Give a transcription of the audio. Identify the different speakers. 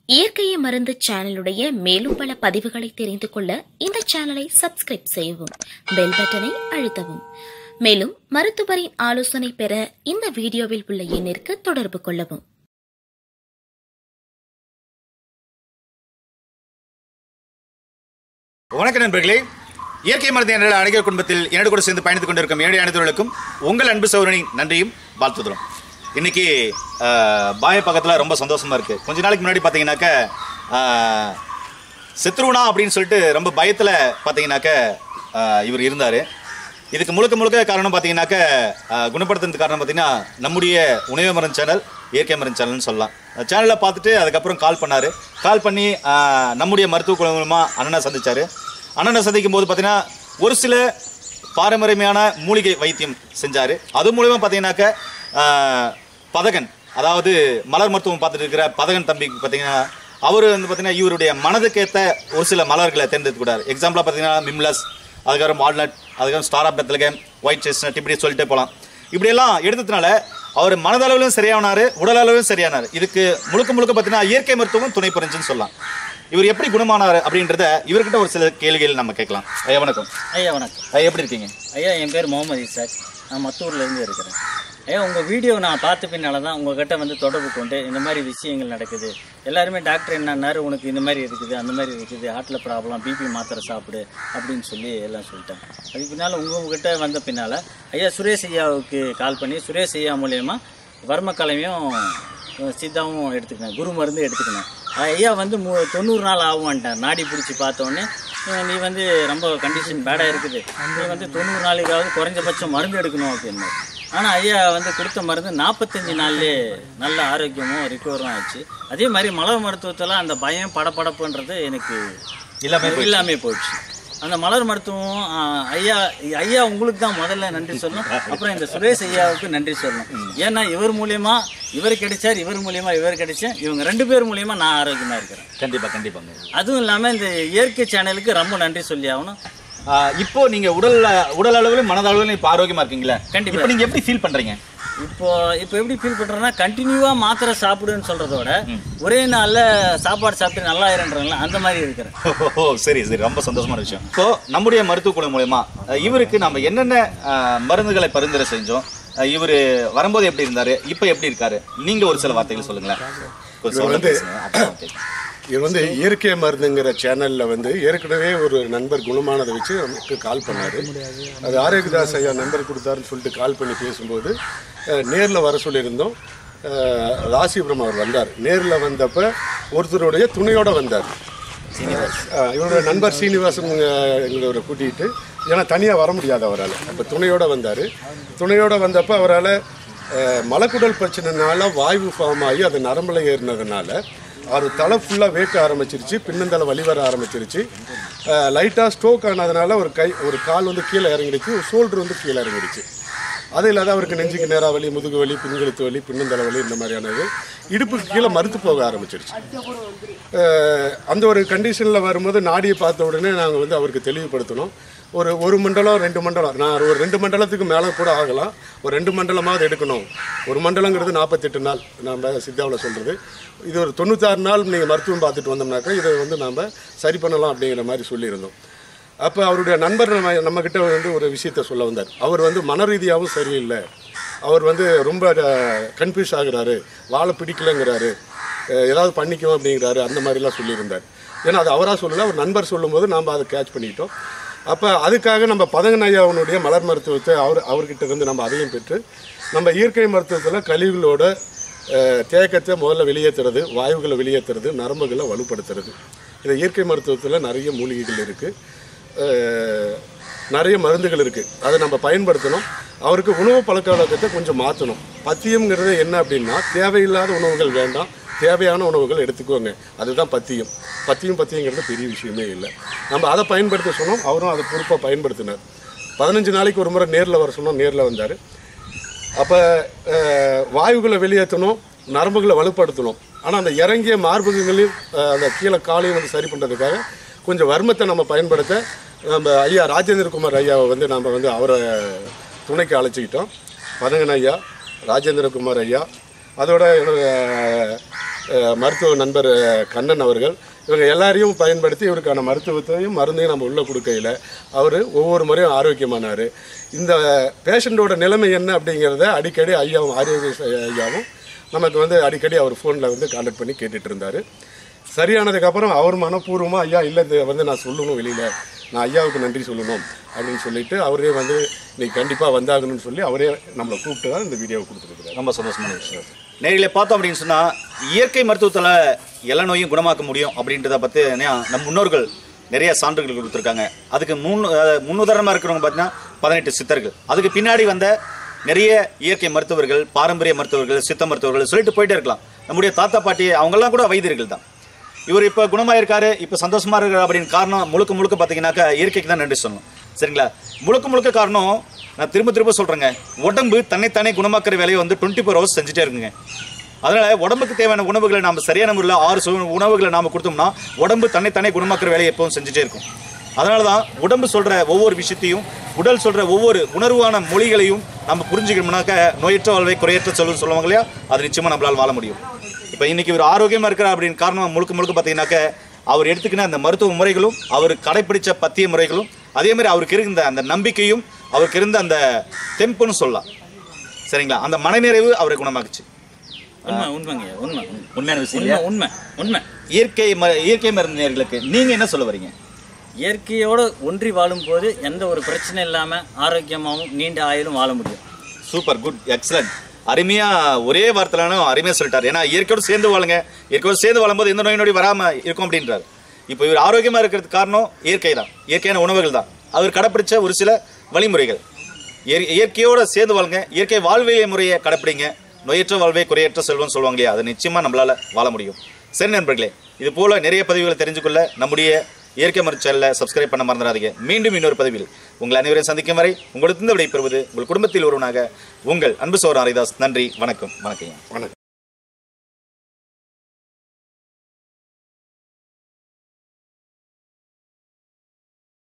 Speaker 1: இயற்கையை மருந்து சேனலுடைய மேலும் பல பதிவுகளை தெரிந்து கொள்ள இந்த சேனலை சப்ஸ்கிரைப் செய்யவும், பெல் பட்டனை அழுத்தவும். மேலும் மருத்துவரின் ஆலோசனை பெற இந்த வீடியோவில் உள்ள எண்ணிற்கு தொடர்பு கொள்ளவும்.
Speaker 2: வணக்கம் நண்பர்களே, இயற்கை மருந்து என்ற அழகிய குடும்பத்தில் என்னோடு கூட சேர்ந்து பயணித்துக் கொண்டிருக்கும் என்னுடைய அனைத்தவர்களுக்கும் உங்கள் அன்பு சௌரனின் நன்றியும் வாழ்த்துதலும். இன்னைக்கு பாய பக்கத்தில் ரொம்ப சந்தோஷமா இருக்கு. கொஞ்ச நாளைக்கு முன்னாடி பார்த்தீங்கன்னாக்க செத்துருவனா அப்படின்னு சொல்லிட்டு ரொம்ப பயத்தில் பார்த்தீங்கன்னாக்க இவர் இருந்தார். இதுக்கு முழுக்க காரணம் பார்த்தீங்கன்னாக்க குணப்படுத்துறதுக்கு காரணம் பார்த்தீங்கன்னா நம்முடைய உணவு மருந்து சேனல், இயற்கை மருந்து சேனல்னு சொல்லலாம். சேனலில் பார்த்துட்டு அதுக்கப்புறம் கால் பண்ணி நம்முடைய மருத்துவ குழு மூலமாக அண்ணனை சந்தித்தார். அண்ணனை சந்திக்கும் போது பார்த்தீங்கன்னா ஒரு சில பாரம்பரியமான மூலிகை வைத்தியம் செஞ்சார். அது மூலமாக பார்த்தீங்கன்னாக்க பதகன், அதாவது மலர் மருத்துவம் பார்த்துட்டு இருக்கிற பதகன் தம்பிக்கு பார்த்தீங்கன்னா அவர் வந்து பார்த்தீங்கன்னா இவருடைய மனதுக்கேற்ற ஒரு சில மலர்களை தேர்ந்தெடுத்துக்கூடாது. எக்ஸாம்பிளாக பார்த்தீங்கன்னா மிம்லஸ், அதுக்கப்புறம் வால்நட், அதுக்கப்புறம் star of Bethlehem, white chestnut, இப்படி சொல்லிட்டே போகலாம். இப்படியெல்லாம் எடுத்ததுனால அவர் மனதளவிலும் சரியானார், உடல் அளவிலும் சரியானார். இதுக்கு முழுக்க பார்த்தீங்கன்னா இயற்கை மருத்துவம் துணை புரிஞ்சுன்னு சொல்லலாம். இவர் எப்படி குணமானார் அப்படின்றத இவர்கிட்ட ஒரு சில கேள்விகள் நம்ம கேட்கலாம். ஐயா வணக்கம்.
Speaker 3: ஐயா வணக்கம்.
Speaker 2: ஐயா எப்படி இருக்கீங்க?
Speaker 3: ஐயா என் பேர் முகமது இசாக், நான் மத்தூர்லேருந்து இருக்கிறேன். ஐயா உங்கள் வீடியோ நான் பார்த்த பின்னால் தான் உங்கள்கிட்ட வந்து தொடர்பு கொண்டு இந்த மாதிரி விஷயங்கள் நடக்குது. எல்லாருமே டாக்டர் என்னன்னாரு, உனக்கு இந்த மாதிரி இருக்குது, அந்த மாதிரி இருக்குது, ஹார்ட்டில் ப்ராப்ளம், பிபி மாத்திரை சாப்பிடு அப்படின்னு சொல்லி எல்லாம் சொல்லிட்டேன். அதுக்கு பின்னால் உங்கள்கிட்ட வந்த பின்னால் ஐயா சுரேஷ் ஐயாவுக்கு கால் பண்ணி சுரேஷ் ஐயா மூலயமா வர்மக்கலையும் சித்தாவும் எடுத்துக்கினேன், குரு மருந்து எடுத்துக்கினேன். ஐயா வந்து 90 நாள் ஆகும்ட்டார். நாடி பிடிச்சி பார்த்தோன்னே நீ வந்து ரொம்ப கண்டிஷன் பேடாக இருக்குது, நீ வந்து 90 நாளைக்காவது குறைஞ்சபட்சம் மருந்து எடுக்கணும் அப்படின்னு. ஆனால் ஐயா வந்து கொடுத்த மருந்து 45 நாள்லேயே நல்ல ஆரோக்கியமும் ரிகவரும் ஆச்சு. அதே மாதிரி மலர் மருத்துவத்தில் அந்த பயம் படப்படப்புன்றது எனக்கு இல்லாமல் போயிடுச்சு. அந்த மலர் மருத்துவம் ஐயா உங்களுக்கு தான் முதல்ல நன்றி சொல்லணும், அப்புறம் இந்த சுரேஷ் ஐயாவுக்கு நன்றி சொல்லணும். ஏன்னா இவர் மூலியமா இவர் கிடைச்சார், இவர் மூலியமா இவர் கிடைச்சேன், இவங்க 2 பேர் மூலியமா நான் ஆரோக்கியமா இருக்கிறேன்.
Speaker 2: கண்டிப்பாங்க. அதுவும்
Speaker 3: இல்லாமல் இந்த இயற்கை சேனலுக்கு ரொம்ப நன்றி சொல்லி ஆகணும்.
Speaker 2: இப்போ நீங்க உடல் அளவிலும் மனதளவிலும் இப்போ ஆரோக்கியமா இருக்கீங்களா? கண்டிப்பா. நீங்க எப்படி ஃபீல் பண்றீங்க?
Speaker 3: இப்போ எப்படி ஃபீல் பண்ணுறேன்னா, கண்டினியூவாக மாத்திரை சாப்பிடுன்னு சொல்கிறதோட ஒரே நாளில் சாப்பாடு சாப்பிட்டு நல்லா இருன்றங்களா அந்த மாதிரி இருக்கிறேன்.
Speaker 2: ஓ சரி, ரொம்ப சந்தோஷமான விஷயம். ஸோ நம்முடைய மருத்துவ குழு மூலமா இவருக்கு நம்ம என்னென்ன மருந்துகளை பரிந்துரை செஞ்சோம், இவர் வரும்போது எப்படி இருந்தார், இப்போ எப்படி இருக்காரு, நீங்கள் ஒரு சில வார்த்தைகள் சொல்லுங்களேன்.
Speaker 4: இது வந்து இயற்கை மருந்துங்கிற சேனலில் வந்து ஏற்கனவே ஒரு நண்பர் குணமானதை வச்சு நமக்கு கால் பண்ணார். அது ஆரோக்கியதாஸ் ஐயா நம்பர் கொடுத்தாருன்னு சொல்லிட்டு கால் பண்ணி பேசும்போது நேரில் வர சொல்லியிருந்தோம். ராசிபுரம் அவர் வந்தார். நேரில் வந்தப்போ ஒருத்தருடைய துணையோடு வந்தார். இவருடைய நண்பர் சீனிவாசன் எங்களோட கூட்டிகிட்டு, ஏன்னா தனியாக வர முடியாது அவரால், அப்போ துணையோடு வந்தார். துணையோடு வந்தப்போ அவரால் மலக்குடல் பிரச்சனைனால வாய்வு ஃபார்ம் ஆகி அது நரம்பில் ஏறினதுனால அவர் தலை ஃபுல்லாக வேக்க ஆரம்பிச்சிருச்சு, பின்னந்தலை வலி வர ஆரம்பிச்சிருச்சு. லைட்டாக ஸ்ட்ரோக் ஆனதுனால ஒரு கால் வந்து கீழே இறங்கிடுச்சு, ஒரு ஷோல்டர் வந்து கீழே இறங்கிடுச்சு. அது இல்லாத அவருக்கு நெஞ்சுக்கு நேராக வலி, முதுகு வலி, பின்கழுத்து வலி, பின்னந்தலை வலி, இந்த மாதிரியானது இடுப்புக்கு கீழே மறுத்து போக ஆரம்பிச்சிருச்சு. அந்த ஒரு கண்டிஷனில் வரும்போது நாடியை பார்த்த உடனே நாங்கள் வந்து அவருக்கு தெளிவுபடுத்தணும். ஒரு மண்டலம் 2 மண்டலம், நான் ஒரு 2 மண்டலத்துக்கு மேலே கூட ஆகலாம், ஒரு 2 மண்டலமாவது எடுக்கணும். ஒரு மண்டலங்கிறது 48 நாள் நம்ம சித்தாவில் சொல்கிறது. இது ஒரு 96 நாள் நீங்கள் மருத்துவம் பார்த்துட்டு வந்தோம்னாக்கா இதை வந்து நாம் சரி பண்ணலாம் அப்படிங்கிற மாதிரி சொல்லியிருந்தோம். அப்போ அவருடைய நண்பர் நம்மக்கிட்ட வந்து ஒரு விஷயத்த சொல்ல வந்தார். அவர் வந்து மன ரீதியாகவும் சரியில்லை, அவர் வந்து ரொம்ப கன்ஃபியூஸ் ஆகுறாரு, வாழை பிடிக்கலைங்கிறாரு, ஏதாவது பண்ணிக்குவோம் அப்படிங்கிறாரு, அந்த மாதிரிலாம் சொல்லியிருந்தார். ஏன்னா அது அவராக சொல்லலை, அவர் நண்பர் சொல்லும்போது நாம் அதை கேட்ச் பண்ணிக்கிட்டோம். அப்போ அதுக்காக நம்ம பதங்கன் ஐயாவுடைய மலர் மருத்துவத்தை அவர்கிட்ட இருந்து நம்ம அதையும் பெற்று நம்ம இயற்கை மருத்துவத்தில் கழிவுகளோட தேக்கத்தை முதல்ல வெளியேற்றுறது, வாயுகளை வெளியேற்றுறது, நரம்புகளை வலுப்படுத்துறது. இந்த இயற்கை மருத்துவத்தில் நிறைய மூலிகைகள் இருக்குது, நிறைய மருந்துகள் இருக்குது. அதை நம்ம பயன்படுத்தணும். அவருக்கு உணவு பழக்க வழக்கத்தை கொஞ்சம் மாற்றணும். பத்தியம்ங்கிறது என்ன அப்படின்னா, தேவையில்லாத உணவுகள் வேண்டாம், தேவையான உணவுகள் எடுத்துக்குவாங்க, அதுதான் பத்தியங்கிறது பெரிய விஷயமே இல்லை. நம்ம அதை பயன்படுத்த சொன்னோம், அவரும் அதை பொறுப்பாக பயன்படுத்தினார். 15 நாளைக்கு ஒரு முறை நேரில் வர சொன்னோம், நேரில் வந்தார். அப்போ வாயுகளை வெளியேற்றணும், நரம்புகளை வலுப்படுத்தணும். ஆனால் அந்த இறங்கிய மார்பகங்களையும் அந்த கீழே காலையும் வந்து சரி பண்ணுறதுக்காக கொஞ்சம் வர்மத்தை நம்ம பயன்படுத்த நம்ம ஐயா ராஜேந்திரகுமார் ஐயாவை வந்து நம்ம வந்து அவரை துணைக்கு அழைச்சிக்கிட்டோம். பதங்கன் ஐயா, ராஜேந்திரகுமார் ஐயா, அதோட மருத்துவ நண்பர் கண்ணன் அவர்கள், இவங்க எல்லாரையும் பயன்படுத்தி இவருக்கான மருத்துவத்தையும் மருந்தையும் நம்ம உள்ளே கொடுக்கையில் அவர் ஒவ்வொரு முறையும் ஆரோக்கியமானார். இந்த பேஷண்ட்டோட நிலைமை என்ன அப்படிங்கிறத அடிக்கடி ஐயாவும் நமக்கு வந்து அடிக்கடி அவர் ஃபோனில் வந்து கான்டாக்ட் பண்ணி கேட்டுட்டு இருந்தார். சரியானதுக்கப்புறம் அவர் மனப்பூர்வமாக ஐயா இல்லை இதை வந்து நான் சொல்லணும், வெளியில் நான் ஐயாவுக்கு நன்றி சொல்லணும் அப்படின்னு சொல்லிட்டு அவரே வந்து இன்னைக்கு கண்டிப்பாக வந்தாகணும்னு சொல்லி அவரே நம்மளை கூப்பிட்டு தான் இந்த வீடியோவை கொடுத்துருக்குறாரு.
Speaker 2: ரொம்ப சந்தோஷமான விஷயம். நேரில் பார்த்தோம் அப்படின்னு சொன்னால் இயற்கை மருத்துவத்தில் எல்லா நோயும் குணமாக்க முடியும் அப்படின்றத பற்றி நம் முன்னோர்கள் நிறைய சான்றுகள் கொடுத்துருக்காங்க. அதுக்கு முன்னுதாரணமாக இருக்கிறவங்க பார்த்தீங்கன்னா 18 சித்தர்கள். அதுக்கு பின்னாடி வந்த நிறைய இயற்கை மருத்துவர்கள், பாரம்பரிய மருத்துவர்கள், சித்த மருத்துவர்கள் சொல்லிட்டு போயிட்டே இருக்கலாம். நம்முடைய தாத்தா பாட்டி அவங்கெல்லாம் கூட வைத்தியர்கள் தான். இவர் இப்போ குணமாக இருக்காரு, இப்போ சந்தோஷமாக இருக்காரு அப்படின்னு காரணம் முழுக்க பார்த்தீங்கன்னாக்கா இயற்கைக்கு தான் நன்றி சொல்லணும். சரிங்களா? முழுக்க காரணம் நான் திரும்ப சொல்கிறேங்க, உடம்பு தன்னைத்தானே குணமாக்குற வேலையை வந்து 24 hours செஞ்சுட்டே இருக்குங்க. அதனால் உடம்புக்கு தேவையான உணவுகளை நம்ம சரியான முறையில் 6 உணவுகளை நாம் கொடுத்தோம்னா உடம்பு தன்னைத்தானே குணமாக்குற வேலையை எப்பவும் செஞ்சுட்டே இருக்கும். அதனால தான் உடம்பு சொல்கிற ஒவ்வொரு விஷயத்தையும், உடல் சொல்கிற ஒவ்வொரு உணர்வான மொழிகளையும் நம்ம புரிஞ்சுக்கணும்னாக்க நோயற்ற வாழ்வை குறையற்ற செல்வம் சொல்லுவாங்க இல்லையா, அது நிச்சயமாக நம்மளால் வாழ முடியும். இப்போ இன்றைக்கி இவர் ஆரோக்கியமாக இருக்கிறார் அப்படின்னு காரணம் முழுக்க பார்த்தீங்கன்னாக்க அவர் எடுத்துக்கின அந்த மருத்துவ முறைகளும், அவர் கடைப்பிடித்த பத்திய முறைகளும், அதேமாதிரி அவருக்கு இருந்த அந்த நம்பிக்கையும், அவருக்கு இருந்த அந்த தெம்புன்னு சொல்லலாம். சரிங்களா? அந்த மனநிறைவு அவரை குணமாக்குச்சு. உண்மையான விஷயம்.
Speaker 3: உண்மை.
Speaker 2: இயற்கை மருந்து நேயர்களுக்கு நீங்கள் என்ன சொல்ல வரீங்க?
Speaker 3: இயற்கையோடு ஒன்றி வாழும்போது எந்த ஒரு பிரச்சனை இல்லாமல் ஆரோக்கியமாகவும் நீண்ட ஆயுளும் வாழ முடியும்.
Speaker 2: Super, good, excellent. அருமையாக ஒரே வார்த்தையிலும் அருமையாக சொல்லிட்டார். ஏன்னா இயற்கையோடு சேர்ந்து வாழுங்க, இயற்கையோடு சேர்ந்து வாழும்போது எந்த நோய் நொடி வராமல் இருக்கும் அப்படின்றார். இப்போ இவர் ஆரோக்கியமாக இருக்கிறதுக்கு காரணம் இயற்கை தான், இயற்கையான உணவுகள் தான், அவர் கடைப்பிடிச்ச ஒரு சில வழிமுறைகள். இயற்கையோடு சேர்ந்து வாழுங்க, இயற்கை வாழ்வியல் முறையை கடைப்பிடிங்க, நோயற்ற வாழ்வை குறையற்ற செல்வம் சொல்லுவாங்க இல்லையா, அதை நிச்சயமாக நம்மளால் வாழ முடியும். சரி நண்பர்களே, இது போல் நிறைய பதிவுகளை தெரிஞ்சுக்கொள்ள நம்முடைய இயற்கை மருந்து சேனலை சப்ஸ்கிரைப் பண்ண மறந்துடாதீங்க. மீண்டும் இன்னொரு பதிவில் உங்கள் அனைவரையும் சந்திக்கும் வரை உங்களுக்கு விடைபெறுவது உங்கள் குடும்பத்தில் ஒருவனாக உங்கள் அன்பு சகோதரன் ஹரிதாஸ். நன்றி, வணக்கம்.
Speaker 4: வணக்கம்.